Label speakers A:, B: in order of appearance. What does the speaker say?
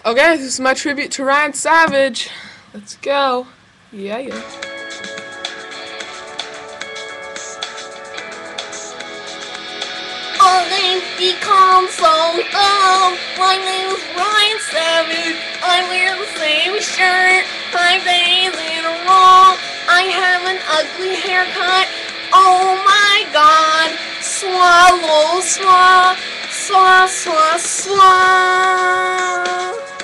A: Okay, this is my tribute to Ryan Savage. Let's go. Yeah, yeah.
B: All names become so dumb. My name's Ryan Savage. I wear the same shirt 5 days in a row. I have an ugly haircut. Oh my god. Swallow, swallow, swallow, swallow, swallow.